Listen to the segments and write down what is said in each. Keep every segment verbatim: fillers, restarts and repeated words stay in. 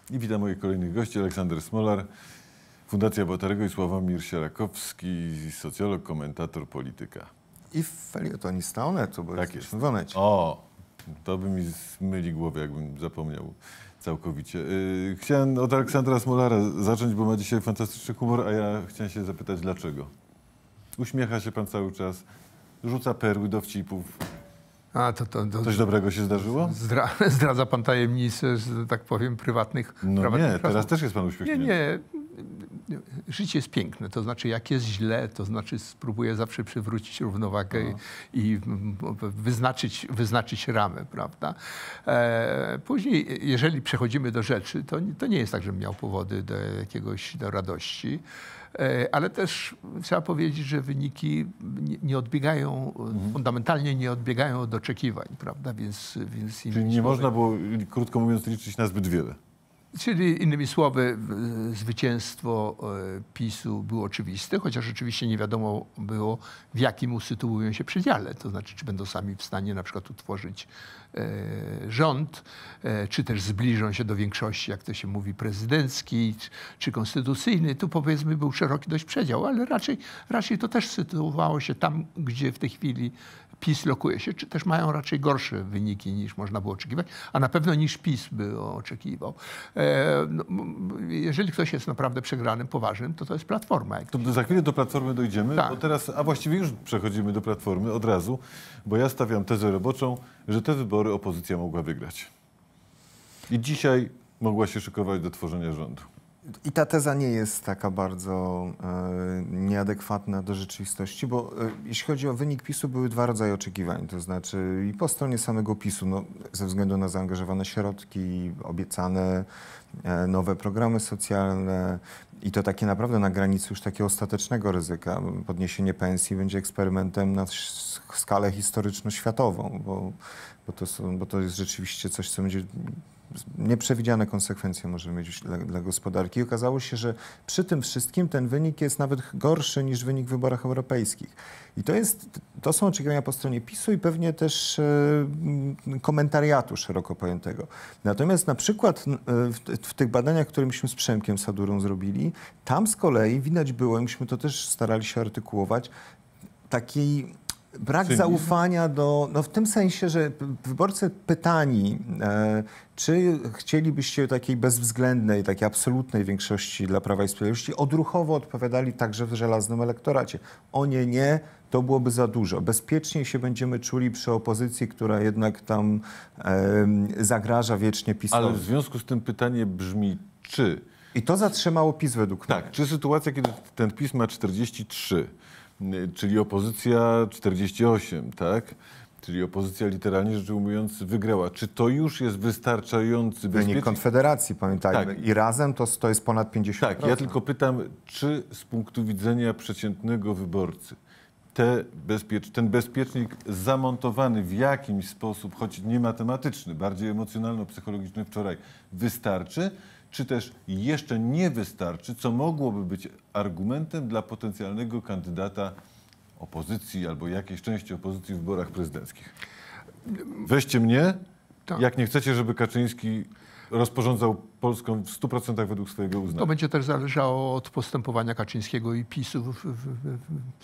I witam moich kolejnych gości. Aleksander Smolar, Fundacja Batorego i Sławomir Sierakowski, socjolog, komentator, polityka. I felietonista Onetu, bo tak jest jest. w Onecie. O, to by mi zmyli głowę, jakbym zapomniał całkowicie. Yy, chciałem od Aleksandra Smolara zacząć, bo ma dzisiaj fantastyczny humor, a ja chciałem się zapytać, dlaczego? Uśmiecha się pan cały czas, rzuca perły dowcipów. A, to, to, to, Coś dobrego się zdarzyło? Zdra, zdradza pan tajemnicę, że tak powiem, prywatnych... No prywatnych nie, teraz też jest pan uśmiechnięty. Nie, nie. Życie jest piękne, to znaczy jak jest źle, to znaczy spróbuję zawsze przywrócić równowagę no. i, i wyznaczyć, wyznaczyć ramę, prawda? E, później, jeżeli przechodzimy do rzeczy, to, to nie jest tak, żebym miał powody do jakiegoś, do radości. Ale też trzeba powiedzieć, że wyniki nie, nie odbiegają, mhm. fundamentalnie nie odbiegają od oczekiwań, prawda? Więc, więc Czyli nie słowy, można było, krótko mówiąc, liczyć na zbyt wiele. Czyli innymi słowy, zwycięstwo PiSu było oczywiste, chociaż oczywiście nie wiadomo było, w jakim usytuują się przedziale. To znaczy, czy będą sami w stanie na przykład utworzyć e, rząd, e, czy też zbliżą się do większości, jak to się mówi, prezydenckiej, czy, czy konstytucyjnej. Tu powiedzmy był szeroki dość przedział, ale raczej, raczej to też sytuowało się tam, gdzie w tej chwili PiS lokuje się, czy też mają raczej gorsze wyniki niż można było oczekiwać, a na pewno niż PiS by oczekiwał. E, no, jeżeli ktoś jest naprawdę przegranym, poważnym, to to jest Platforma. To za chwilę do Platformy dojdziemy, tak. bo teraz, a właściwie już przechodzimy do Platformy od razu, bo ja stawiam tezę roboczą, że te wybory opozycja mogła wygrać. I dzisiaj mogła się szykować do tworzenia rządu. I ta teza nie jest taka bardzo e, nieadekwatna do rzeczywistości, bo e, jeśli chodzi o wynik PiSu, były dwa rodzaje oczekiwań. To znaczy i po stronie samego PiSu, no, ze względu na zaangażowane środki, obiecane e, nowe programy socjalne i to takie naprawdę na granicy już takiego ostatecznego ryzyka. Podniesienie pensji będzie eksperymentem na skalę historyczno-światową, bo, bo, to są, bo to jest rzeczywiście coś, co będzie... Nieprzewidziane konsekwencje możemy mieć dla, dla gospodarki. I okazało się, że przy tym wszystkim ten wynik jest nawet gorszy niż wynik w wyborach europejskich. I to, jest, to są oczekiwania po stronie PiSu i pewnie też e, komentariatu szeroko pojętego. Natomiast na przykład e, w, w tych badaniach, które myśmy z Przemkiem Sadurą zrobili, tam z kolei widać było, i myśmy to też starali się artykułować, taki... Brak Czyli... zaufania do, no w tym sensie, że wyborcy pytani, e, czy chcielibyście takiej bezwzględnej, takiej absolutnej większości dla Prawa i Sprawiedliwości, odruchowo odpowiadali także w żelaznym elektoracie. O nie, nie, to byłoby za dużo. Bezpieczniej się będziemy czuli przy opozycji, która jednak tam e, zagraża wiecznie PiS-owi. Ale w związku z tym pytanie brzmi, czy... I to zatrzymało PiS według mnie. Tak, czy sytuacja, kiedy ten PiS ma czterdzieści trzy, czyli opozycja czterdzieści osiem, tak? Czyli opozycja literalnie rzecz ujmując wygrała. Czy to już jest wystarczający wynik bezpieczny... Konfederacji, pamiętajmy. Tak. I razem to, to jest ponad pięćdziesiąt procent. Tak, ja tylko pytam, czy z punktu widzenia przeciętnego wyborcy te bezpiecz... ten bezpiecznik zamontowany w jakimś sposób, choć nie matematyczny, bardziej emocjonalno-psychologiczny wczoraj, wystarczy? Czy też jeszcze nie wystarczy, co mogłoby być argumentem dla potencjalnego kandydata opozycji albo jakiejś części opozycji w wyborach prezydenckich? Weźcie mnie, tak. Jak nie chcecie, żeby Kaczyński rozporządzał Polską w stu procentach według swojego uznania. To będzie też zależało od postępowania Kaczyńskiego i PiSu w, w, w,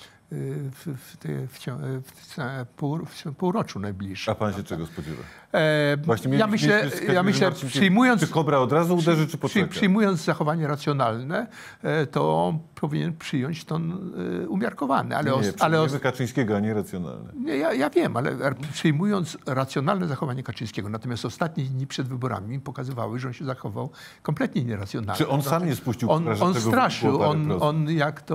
w, w, te, w, w, pół, w półroczu najbliższym. A pan się czego spodziewa? E, Właśnie ja myślę, ja myślę przyjmując, czy Kobra od razu uderzy, czy poczeka? Przyjmując zachowanie racjonalne, to powinien przyjąć ton umiarkowany. Ale nie, nie, ale os... Kaczyńskiego, a nie racjonalne. Nie, ja, ja wiem, ale przyjmując racjonalne zachowanie Kaczyńskiego, natomiast ostatnie dni przed wyborami pokazywały, że on się zachował kompletnie nieracjonalnie. Czy on sam nie spuścił On, on straszył, on, on jak to,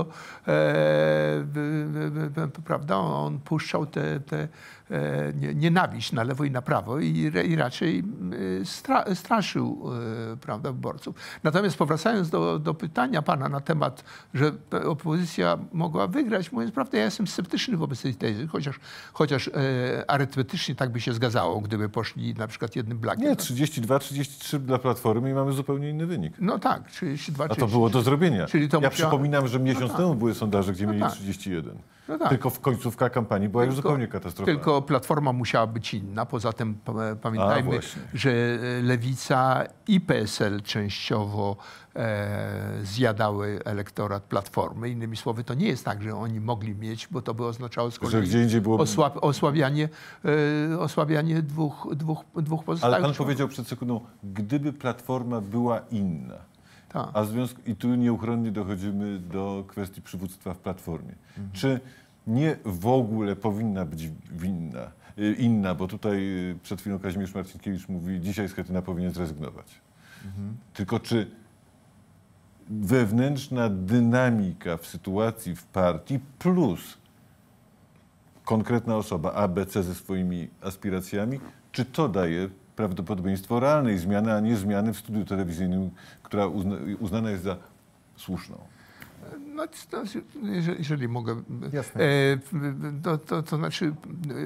e, b, b, b, prawda, on puszczał te, te e, nienawiść na lewo i na prawo i, i raczej stra, straszył e, prawda, wyborców. Natomiast powracając do, do pytania pana na temat, że opozycja mogła wygrać, mówiąc prawdę, ja jestem sceptyczny wobec tej tezy, chociaż, chociaż e, arytmetycznie tak by się zgadzało, gdyby poszli na przykład jednym blakiem. Nie, trzydzieści dwa trzydzieści trzy dla Platformy i mamy zupełnie inny wynik. No tak, trzydzieści dwa. A to było do zrobienia. Czyli to ja musiała... przypominam, że miesiąc no tak. temu były sondaże, gdzie no mieli tak. trzydzieści jeden. No tak. Tylko w końcówka kampanii była tylko, już zupełnie katastrofalna. Tylko to Platforma musiała być inna. Poza tym pa- pamiętajmy, A, właśnie. że Lewica i P S L częściowo e, zjadały elektorat Platformy. Innymi słowy, to nie jest tak, że oni mogli mieć, bo to by oznaczało z kolei gdzie indziej było- osłab, osłabianie, e, osłabianie dwóch, dwóch, dwóch pozostałych Ale pan członków. powiedział przed sekundą, gdyby Platforma była inna, Tak. a w związku, i tu nieuchronnie dochodzimy do kwestii przywództwa w Platformie. Mhm. Czy nie w ogóle powinna być winna, y, inna, bo tutaj y, przed chwilą Kazimierz Marcinkiewicz mówi, dzisiaj Schetyna powinien zrezygnować. Mhm. Tylko czy wewnętrzna dynamika w sytuacji w partii plus konkretna osoba A, B, C ze swoimi aspiracjami, czy to daje prawdopodobieństwo realnej zmiany, a nie zmiany w studiu telewizyjnym, która uzna, uznana jest za słuszną? No, to, jeżeli, jeżeli mogę, Jasne. e, to, to, to znaczy e,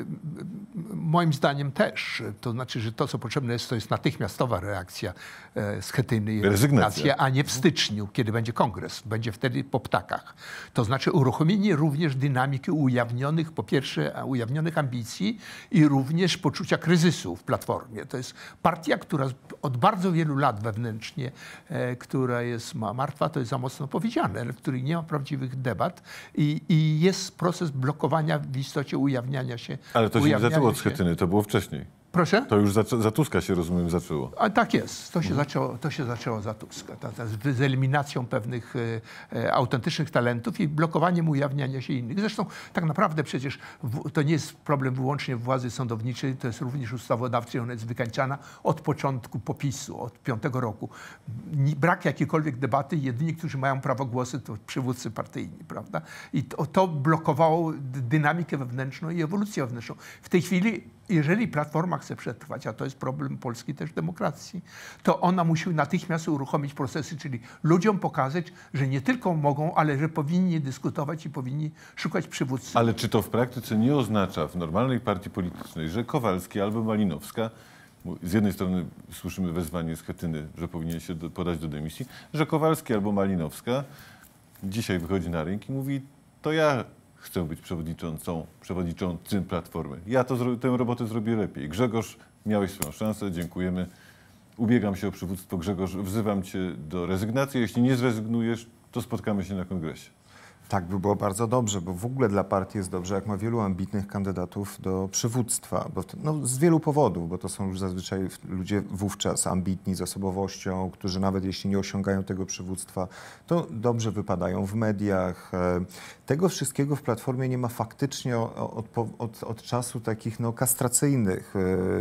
moim zdaniem też, to znaczy, że to, co potrzebne jest, to jest natychmiastowa reakcja e, Schetyny i Rezygnacja. rezygnacja, a nie w styczniu, kiedy będzie kongres. Będzie wtedy po ptakach. To znaczy uruchomienie również dynamiki ujawnionych, po pierwsze ujawnionych ambicji i również poczucia kryzysu w Platformie. To jest partia, która od bardzo wielu lat wewnętrznie, e, która jest ma- martwa, to jest za mocno powiedziane, ale w której nie ma prawdziwych debat i, i jest proces blokowania w istocie ujawniania się. Ale to się nie ujawniania zaczęło od się- Schetyny, to było wcześniej. Proszę? To już za, za Tuska się, rozumiem, zaczęło. A tak jest. To się, zaczęło, to się zaczęło za Tuska. Ta, ta, z, z eliminacją pewnych e, e, autentycznych talentów i blokowaniem ujawniania się innych. Zresztą tak naprawdę przecież w, to nie jest problem wyłącznie władzy sądowniczej, to jest również ustawodawczej. Ona jest wykańczana od początku popisu, od piątego roku. Ni- Brak jakiejkolwiek debaty. Jedyni, którzy mają prawo głosu, to przywódcy partyjni, prawda? I to, to blokowało dy- dynamikę wewnętrzną i ewolucję wewnętrzną. W tej chwili, jeżeli Platforma chce przetrwać, a to jest problem polskiej też demokracji, to ona musi natychmiast uruchomić procesy, czyli ludziom pokazać, że nie tylko mogą, ale że powinni dyskutować i powinni szukać przywódcy. Ale czy to w praktyce nie oznacza w normalnej partii politycznej, że Kowalski albo Malinowska, bo z jednej strony słyszymy wezwanie Schetyny, że powinien się do, podać do dymisji, że Kowalski albo Malinowska dzisiaj wychodzi na rynek i mówi, to ja chcę być przewodniczącą, przewodniczącym Platformy. Ja to, zro- tę robotę zrobię lepiej. Grzegorz, miałeś swoją szansę, dziękujemy. Ubiegam się o przywództwo. Grzegorz, wzywam cię do rezygnacji. Jeśli nie zrezygnujesz, to spotkamy się na kongresie. Tak by było bardzo dobrze, bo w ogóle dla partii jest dobrze, jak ma wielu ambitnych kandydatów do przywództwa. Bo to, no, z wielu powodów, bo to są już zazwyczaj ludzie wówczas ambitni z osobowością, którzy nawet jeśli nie osiągają tego przywództwa, to dobrze wypadają w mediach. E, Tego wszystkiego w Platformie nie ma faktycznie o- od, po- od, od czasu takich no, kastracyjnych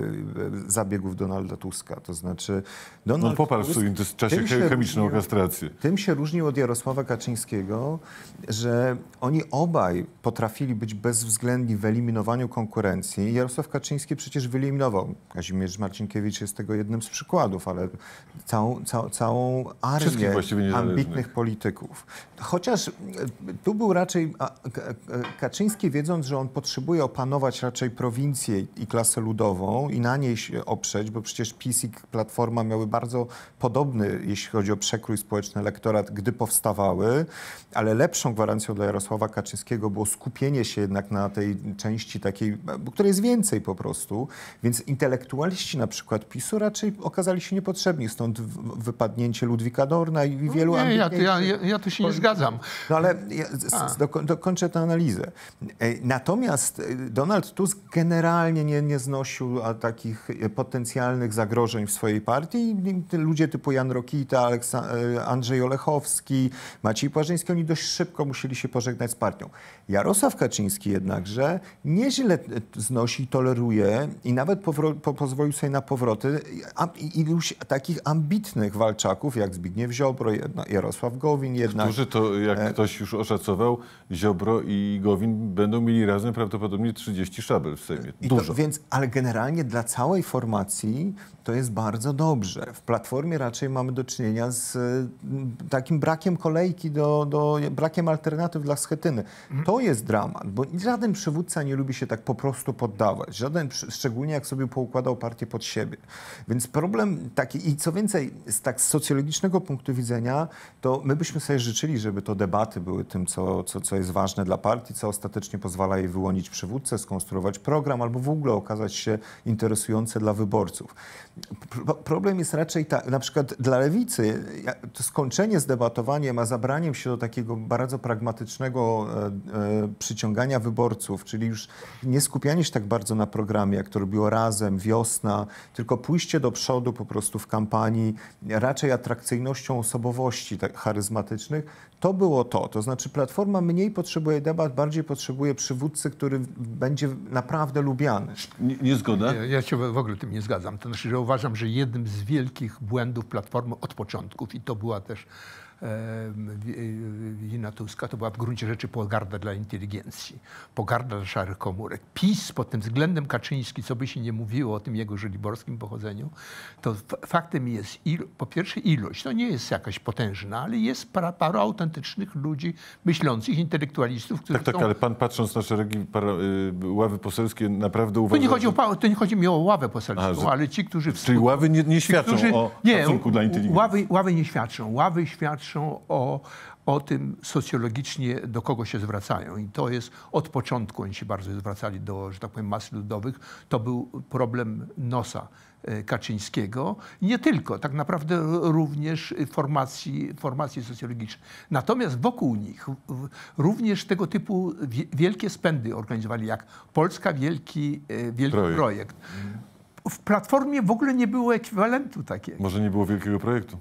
e, zabiegów Donalda Tuska. To znaczy Donald No popatrz w Tusk swoim czasie tym się che- chemiczną różnił- kastrację. Tym się różnił od Jarosława Kaczyńskiego, że oni obaj potrafili być bezwzględni w eliminowaniu konkurencji. Jarosław Kaczyński przecież wyeliminował. Kazimierz Marcinkiewicz jest tego jednym z przykładów, ale całą, całą, całą Wszystkich armię właściwie niezależnych. ambitnych polityków. Chociaż e, tu był raczej a, K- K- Kaczyński, wiedząc, że on potrzebuje opanować raczej prowincję i klasę ludową i na niej się oprzeć, bo przecież PiS i Platforma miały bardzo podobny, jeśli chodzi o przekrój społeczny, elektorat, gdy powstawały, ale lepszą gwarancją dla Jarosława Kaczyńskiego było skupienie się jednak na tej części takiej, której jest więcej po prostu, więc intelektualiści na przykład PiSu raczej okazali się niepotrzebni, stąd w- wypadnięcie Ludwika Dorna i wielu Nie, ja, ja, ambitniejszych- ja, ja tu się nie zgadzam. no ale ja z- z- doko- dokończę tę analizę. E, Natomiast e, Donald Tusk generalnie nie, nie znosił a, takich e, potencjalnych zagrożeń w swojej partii. I te ludzie typu Jan Rokita, Aleksa- e, Andrzej Olechowski, Maciej Płażyński, oni dość szybko musieli się pożegnać z partią. Jarosław Kaczyński jednakże nieźle e, znosi, toleruje i nawet powro- po, pozwolił sobie na powroty a, i- iluś takich ambitnych walczaków, jak Zbigniew Ziobro, jedna- Jarosław Gowin jednak. Którzy to, jak E, ktoś już oszacował, Ziobro i Gowin będą mieli razem prawdopodobnie trzydzieści szabel w Sejmie. I Dużo. To, więc, ale generalnie dla całej formacji to jest bardzo dobrze. W Platformie raczej mamy do czynienia z mm, takim brakiem kolejki, do, do, brakiem alternatyw dla Schetyny. To jest dramat, bo żaden przywódca nie lubi się tak po prostu poddawać. Żaden, szczególnie jak sobie poukładał partię pod siebie. Więc problem taki, i co więcej, z tak z socjologicznego punktu widzenia, to my byśmy sobie życzyli, żeby to debaty były tym, co, co, co jest ważne dla partii, co ostatecznie pozwala jej wyłonić przywódcę, skonstruować program, albo w ogóle okazać się interesujące dla wyborców. Pro, problem jest raczej tak, na przykład dla lewicy, to skończenie z debatowaniem, a zabraniem się do takiego bardzo pragmatycznego e, e, przyciągania wyborców, czyli już nie skupianie się tak bardzo na programie, jak to robiło Razem, Wiosna, tylko pójście do przodu po prostu w kampanii, raczej atrakcyjnością osobowości tak charyzmatycznych, to było to. To znaczy Platforma mniej potrzebuje debat, bardziej potrzebuje przywódcy, który będzie naprawdę lubiany. Nie, nie zgoda? Ja, ja się w ogóle tym nie zgadzam. To znaczy, że uważam, że jednym z wielkich błędów Platformy od początków, i to była też wina Tuska, to była w gruncie rzeczy pogarda dla inteligencji, pogarda dla szarych komórek. PiS pod tym względem Kaczyński, co by się nie mówiło o tym jego żoliborskim pochodzeniu, to faktem jest ilo, po pierwsze ilość, to nie jest jakaś potężna, ale jest para, paru autentycznych ludzi myślących, intelektualistów, którzy Tak, tak, są... ale pan patrząc na szeregi para, y, ławy poselskie naprawdę uważa... To nie, chodzi o, to nie chodzi mi o ławę poselską, A, że, ale ci, którzy... Czyli ławy nie, nie świadczą którzy, o nie, szacunku dla inteligencji. Ławy, ławy nie świadczą. Ławy świadczą o, o tym socjologicznie, do kogo się zwracają. I to jest od początku, oni się bardzo zwracali do, że tak powiem, mas ludowych. To był problem nosa Kaczyńskiego. I nie tylko, tak naprawdę również formacji, formacji socjologicznej. Natomiast wokół nich również tego typu wielkie spędy organizowali, jak Polska Wielki, Wielki Projekt. Projekt. W Platformie w ogóle nie było ekwiwalentu takiego. Może nie było wielkiego projektu.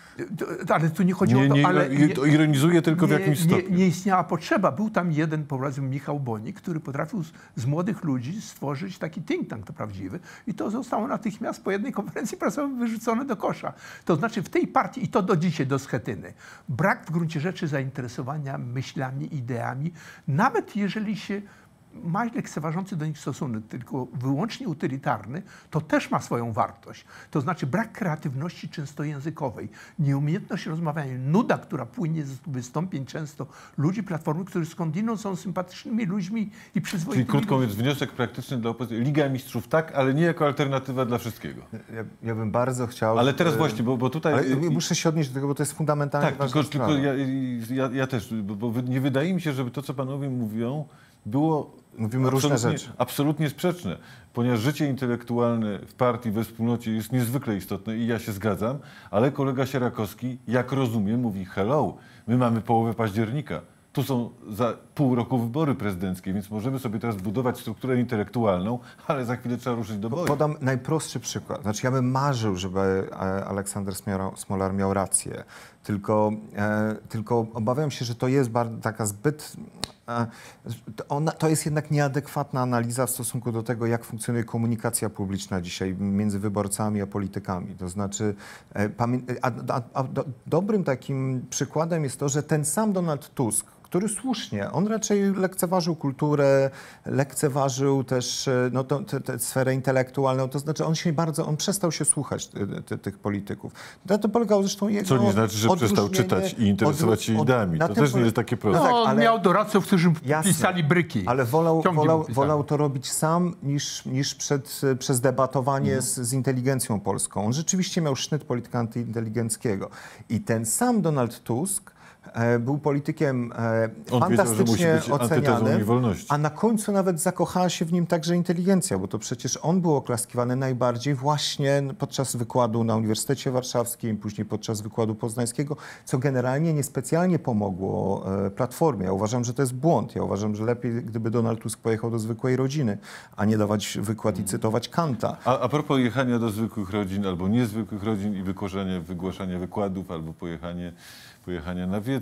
Ale tu nie chodzi nie, o to, nie, ale... Nie, to ironizuje tylko nie, w jakimś stopniu. Nie, nie istniała potrzeba. Był tam jeden, powiedzmy, Michał Bonik, który potrafił z, z młodych ludzi stworzyć taki think tank to prawdziwy i to zostało natychmiast po jednej konferencji prasowej wyrzucone do kosza. To znaczy w tej partii, i to do dzisiaj, do Schetyny, brak w gruncie rzeczy zainteresowania myślami, ideami, nawet jeżeli się ma lekceważący do nich stosunek, tylko wyłącznie utylitarny, to też ma swoją wartość. To znaczy brak kreatywności często językowej, nieumiejętność rozmawiania, nuda, która płynie z wystąpień często ludzi Platformy, którzy skądinąd są sympatycznymi ludźmi i przyzwoitymi. Czyli krótko mówiąc, ludźmi. wniosek praktyczny dla opozycji. Liga Mistrzów tak, ale nie jako alternatywa dla wszystkiego. Ja, ja bym bardzo chciał... Ale teraz właśnie, bo, bo tutaj... Ale muszę się odnieść do tego, bo to jest fundamentalnie Tak, ważna tylko, tylko ja, ja, ja też, bo, bo nie wydaje mi się, żeby to, co panowie mówią, było Mówimy różne rzeczy. absolutnie sprzeczne, ponieważ życie intelektualne w partii, we wspólnocie jest niezwykle istotne i ja się zgadzam, ale kolega Sierakowski, jak rozumiem, mówi hello, my mamy połowę października, tu są za pół roku wybory prezydenckie, więc możemy sobie teraz budować strukturę intelektualną, ale za chwilę trzeba ruszyć do boju. Podam najprostszy przykład. Znaczy ja bym marzył, żeby Aleksander Smolar miał rację, tylko, e, tylko obawiam się, że to jest bardzo, taka zbyt... E, ona, to jest jednak nieadekwatna analiza w stosunku do tego, jak funkcjonuje komunikacja publiczna dzisiaj między wyborcami a politykami. To znaczy, e, a, a, a do, dobrym takim przykładem jest to, że ten sam Donald Tusk, który słusznie, on raczej lekceważył kulturę, lekceważył też no, to, te, te sferę intelektualną, to znaczy on się bardzo, on przestał się słuchać ty, ty, tych polityków. Na to polegało zresztą jego Co nie znaczy, że przestał czytać i interesować się ideami. To też nie jest takie proste. No, tak, on ale, miał doradców, którzy jasne, pisali bryki. Ale wolał, wolał, wolał to robić sam niż, niż przed, przez debatowanie mhm. z, z inteligencją polską. On rzeczywiście miał sznyt polityka antyinteligenckiego. I ten sam Donald Tusk był politykiem On fantastycznie wiedział, ocenianym, a na końcu nawet zakochała się w nim także inteligencja, bo to przecież on był oklaskiwany najbardziej właśnie podczas wykładu na Uniwersytecie Warszawskim, później podczas wykładu poznańskiego, co generalnie niespecjalnie pomogło Platformie. Ja uważam, że to jest błąd. Ja uważam, że lepiej, gdyby Donald Tusk pojechał do zwykłej rodziny, a nie dawać wykład i cytować Kanta. A, a propos jechania do zwykłych rodzin albo niezwykłych rodzin i wygłaszania, wygłaszania wykładów albo pojechanie, pojechania na wiec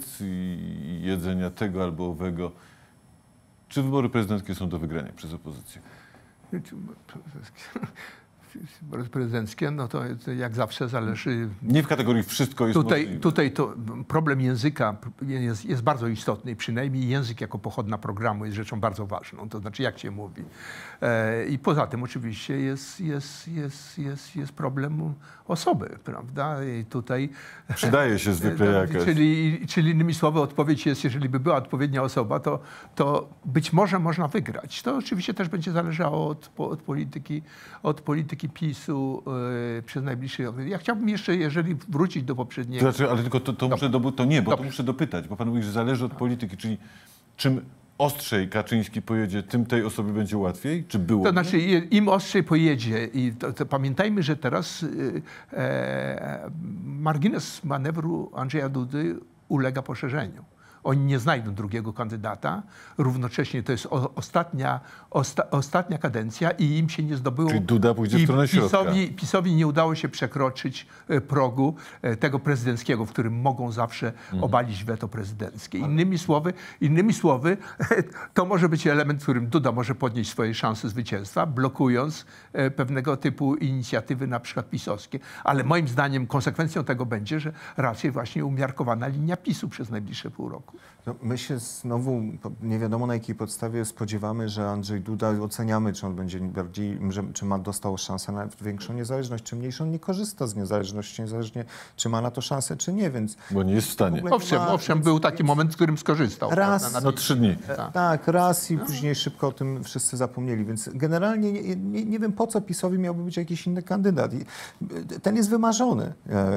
i jedzenia tego albo owego. Czy wybory prezydenckie są do wygrania przez opozycję? prezydenckie, no to, to jak zawsze zależy. Nie w kategorii wszystko jest Tutaj, możliwe. tutaj to problem języka jest, jest bardzo istotny i przynajmniej język jako pochodna programu jest rzeczą bardzo ważną, to znaczy jak się mówi. E, I poza tym oczywiście jest, jest, jest, jest, jest problem osoby, prawda? I tutaj Przydaje się zwykle jakaś. Czyli, czyli innymi słowy odpowiedź jest, jeżeli by była odpowiednia osoba, to, to być może można wygrać. To oczywiście też będzie zależało od, od, polityki, od polityki PiSu yy, przez najbliższy okres. Ja chciałbym jeszcze, jeżeli wrócić do poprzedniego... To znaczy, ale tylko to, to muszę do, to nie, bo Dobrze. to muszę dopytać, bo pan mówi, że zależy od polityki, czyli czym ostrzej Kaczyński pojedzie, tym tej osobie będzie łatwiej? Czy było? To znaczy, im ostrzej pojedzie i to, to pamiętajmy, że teraz yy, e, margines manewru Andrzeja Dudy ulega poszerzeniu. Oni nie znajdą drugiego kandydata. Równocześnie to jest o, ostatnia, osta, ostatnia kadencja i im się nie zdobyło... Czyli Duda pójdzie w stronę środka. PiSowi, PiSowi nie udało się przekroczyć e, progu e, tego prezydenckiego, w którym mogą zawsze mhm. obalić weto prezydenckie. Innymi słowy, innymi słowy to może być element, w którym Duda może podnieść swoje szanse zwycięstwa, blokując e, pewnego typu inicjatywy, na przykład pisowskie. Ale moim zdaniem konsekwencją tego będzie, że raczej właśnie umiarkowana linia PiSu przez najbliższe pół roku. No, my się znowu, nie wiadomo na jakiej podstawie spodziewamy, że Andrzej Duda, oceniamy, czy on będzie bardziej, że, czy ma dostał szansę na większą niezależność, czy mniejszą. On nie korzysta z niezależności, niezależnie czy ma na to szansę, czy nie, więc... Bo nie jest w stanie. ogóle- Owszem, ma- owszem, więc- był taki moment, w którym skorzystał. Raz, prawda, na No PiS. trzy dni. Tak. Tak, raz i później szybko o tym wszyscy zapomnieli, więc generalnie nie, nie, nie wiem, po co PiSowi miałby być jakiś inny kandydat. I ten jest wymarzony.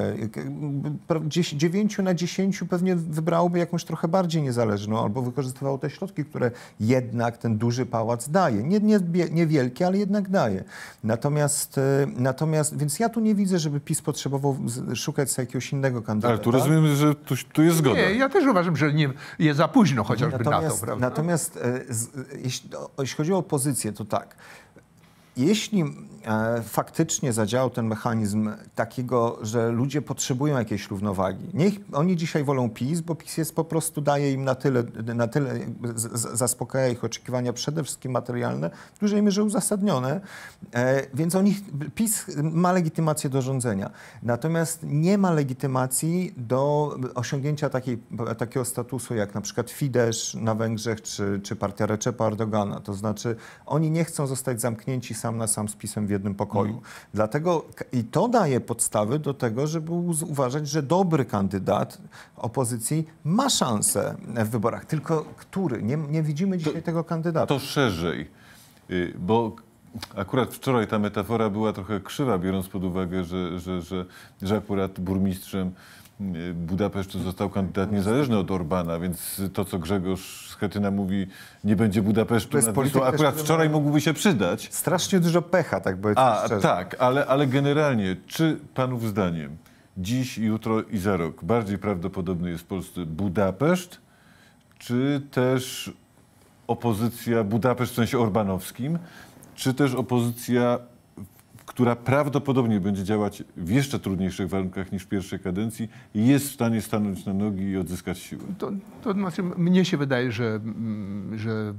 E, dzies- Dziewięciu na dziesięciu pewnie wybrałoby jakąś trochę bardziej niezależną, albo wykorzystywało te środki, które jednak ten duży pałac daje. Nie, nie, niewielkie, ale jednak daje. Natomiast, e, natomiast, więc ja tu nie widzę, żeby PiS potrzebował z- szukać sobie jakiegoś innego kandydata. Ale tu rozumiem, że tu, tu jest zgoda. Nie, ja też uważam, że nie jest za późno chociażby na to, Natomiast, prawda? natomiast e, z, jeśli, o, jeśli chodzi o opozycję, to tak. Jeśli e, faktycznie zadziałał ten mechanizm takiego, że ludzie potrzebują jakiejś równowagi, niech oni dzisiaj wolą PiS, bo PiS jest po prostu daje im na tyle, na tyle z, z, zaspokaja ich oczekiwania, przede wszystkim materialne, w dużej mierze uzasadnione, e, więc oni, PiS ma legitymację do rządzenia. Natomiast nie ma legitymacji do osiągnięcia takiej, takiego statusu jak na przykład Fidesz na Węgrzech, czy, czy partia Recepa Erdogana. To znaczy oni nie chcą zostać zamknięci sam na sam z PiS-em w jednym pokoju. Mm. Dlatego i to daje podstawy do tego, żeby uz- uważać, że dobry kandydat opozycji ma szansę w wyborach. Tylko który? Nie, nie widzimy dzisiaj To- tego kandydata. To szerzej, y, bo akurat wczoraj ta metafora była trochę krzywa, biorąc pod uwagę, że, że, że, że akurat burmistrzem y, Budapesztu został kandydat niezależny od Orbana, więc to, co Grzegorz Schetyna mówi, nie będzie Budapesztu To jest nad polityk Wisłą, też, akurat który wczoraj ma- mógłby się przydać. Strasznie dużo pecha, tak powiedzmy A, szczerze. tak, ale, ale generalnie, czy panów zdaniem dziś, jutro i za rok bardziej prawdopodobny jest w Polsce Budapeszt, czy też opozycja Budapeszt w sensie orbanowskim, czy też opozycja, która prawdopodobnie będzie działać w jeszcze trudniejszych warunkach niż w pierwszej kadencji, jest w stanie stanąć na nogi i odzyskać siłę? To, to znaczy, mnie się wydaje, że, mm, że e,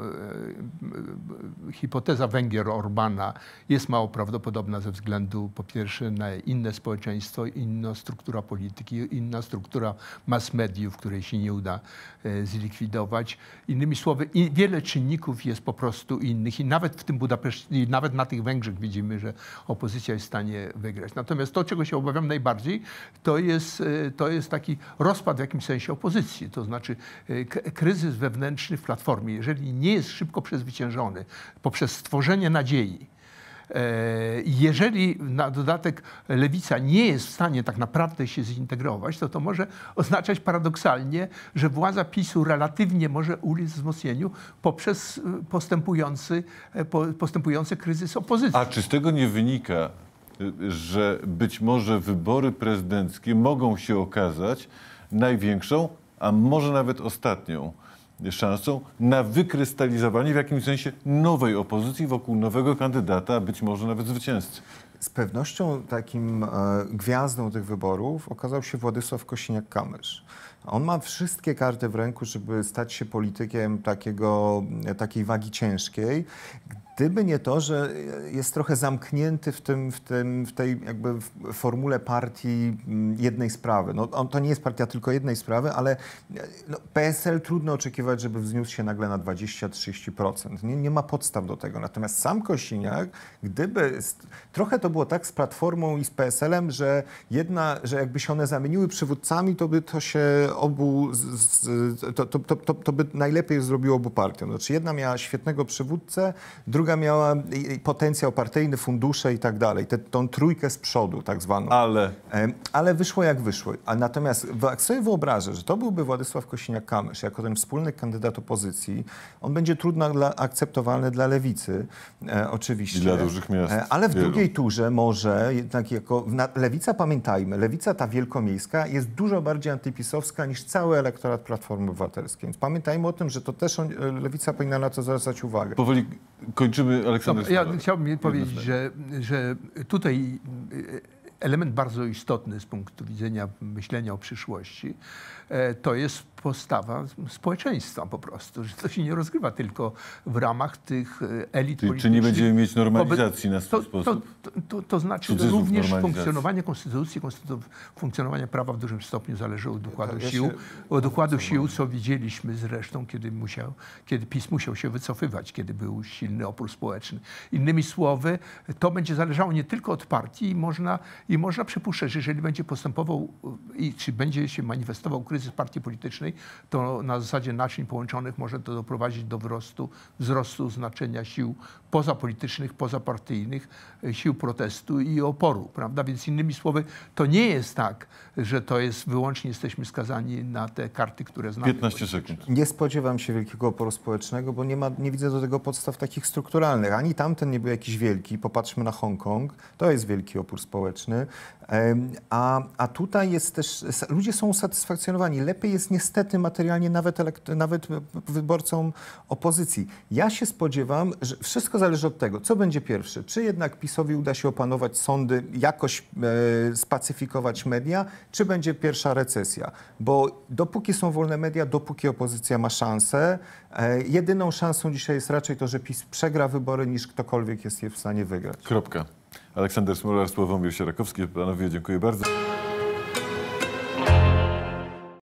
e, hipoteza Węgier-Orbana jest mało prawdopodobna ze względu po pierwsze na inne społeczeństwo, inna struktura polityki, inna struktura mass mediów, której się nie uda e, zlikwidować. Innymi słowy, i wiele czynników jest po prostu innych i nawet w tym Budapeszcie, i nawet na tych Węgrzech widzimy, że opozycja jest w stanie wygrać. Natomiast to, czego się obawiam najbardziej, to jest, e, to jest taki rozpad w jakimś sensie opozycji. To znaczy e, k- kryzys wewnętrzny w Platformie, jeżeli nie jest szybko przezwyciężony poprzez stworzenie nadziei, e, jeżeli na dodatek lewica nie jest w stanie tak naprawdę się zintegrować, to to może oznaczać paradoksalnie, że władza PiSu relatywnie może ulec wzmocnieniu poprzez e, postępujący, e, po- postępujący kryzys opozycji. A czy z tego nie wynika, y, że być może wybory prezydenckie mogą się okazać największą, a może nawet ostatnią szansą na wykrystalizowanie w jakimś sensie nowej opozycji wokół nowego kandydata, a być może nawet zwycięzcy? Z pewnością takim e, gwiazdą tych wyborów okazał się Władysław Kosiniak-Kamysz. On ma wszystkie karty w ręku, żeby stać się politykiem takiego, takiej wagi ciężkiej. Gdyby nie to, że jest trochę zamknięty w, tym, w, tym, w tej jakby formule partii jednej sprawy. No, on, to nie jest partia tylko jednej sprawy, ale no, P S L trudno oczekiwać, żeby wzniósł się nagle na dwadzieścia do trzydziestu procent. Nie, nie ma podstaw do tego. Natomiast sam Kosiniak, gdyby... Trochę to było tak z Platformą i z P S L-em, że jedna, że jakby się one zamieniły przywódcami, to by to się obu... Z, z, to, to, to, to, to by najlepiej zrobiło obu partiom. Znaczy jedna miała świetnego przywódcę, druga miała potencjał partyjny, fundusze i tak dalej. Tę, tą trójkę z przodu tak zwaną. Ale... Ale wyszło jak wyszło. A natomiast jak sobie wyobrażę, że to byłby Władysław Kosiniak-Kamysz jako ten wspólny kandydat opozycji, on będzie trudno dla, akceptowalny dla lewicy, e, oczywiście. I dla dużych miast. E, ale w wielu. drugiej turze może, jednak jako na, lewica, pamiętajmy, lewica ta wielkomiejska jest dużo bardziej antypisowska niż cały elektorat Platformy Obywatelskiej. Więc pamiętajmy o tym, że to też on, lewica powinna na to zwracać uwagę. Powoli kończymy, Aleksander. Dobra, ja chciałbym powiedzieć, że, że tutaj element bardzo istotny z punktu widzenia myślenia o przyszłości to jest postawa społeczeństwa po prostu, że to się nie rozgrywa tylko w ramach tych elit Czyli, politycznych. czy nie będziemy mieć normalizacji na swój to, sposób? To, to, to, to znaczy, że Cudzysłów również normalizacji. funkcjonowanie konstytucji, konstytu- funkcjonowanie prawa w dużym stopniu zależy od układu ja sił. się- Od układu sił, co widzieliśmy zresztą, kiedy, musiał, kiedy PiS musiał się wycofywać, kiedy był silny opór społeczny. Innymi słowy, to będzie zależało nie tylko od partii i można, i można przypuszczać, że jeżeli będzie postępował i czy będzie się manifestował kryzys partii politycznej, to na zasadzie naczyń połączonych może to doprowadzić do wzrostu, wzrostu znaczenia sił pozapolitycznych, pozapartyjnych, sił protestu i oporu, prawda? Więc innymi słowy, to nie jest tak, że to jest wyłącznie jesteśmy skazani na te karty, które znamy. piętnaście sekund. Nie spodziewam się wielkiego oporu społecznego, bo nie, ma, nie widzę do tego podstaw takich strukturalnych. Ani tamten nie był jakiś wielki. Popatrzmy na Hongkong. To jest wielki opór społeczny. A, a tutaj jest też... Ludzie są usatysfakcjonowani. Lepiej jest niestety materialnie nawet, elekt- nawet wyborcom opozycji. Ja się spodziewam, że wszystko zależy od tego, co będzie pierwsze. Czy jednak PiS-owi uda się opanować sądy, jakoś e, spacyfikować media, czy będzie pierwsza recesja. Bo dopóki są wolne media, dopóki opozycja ma szansę, e, jedyną szansą dzisiaj jest raczej to, że PiS przegra wybory, niż ktokolwiek jest je w stanie wygrać. Kropka. Aleksander Smolar, Sławomir Sierakowski. Panowie, dziękuję bardzo.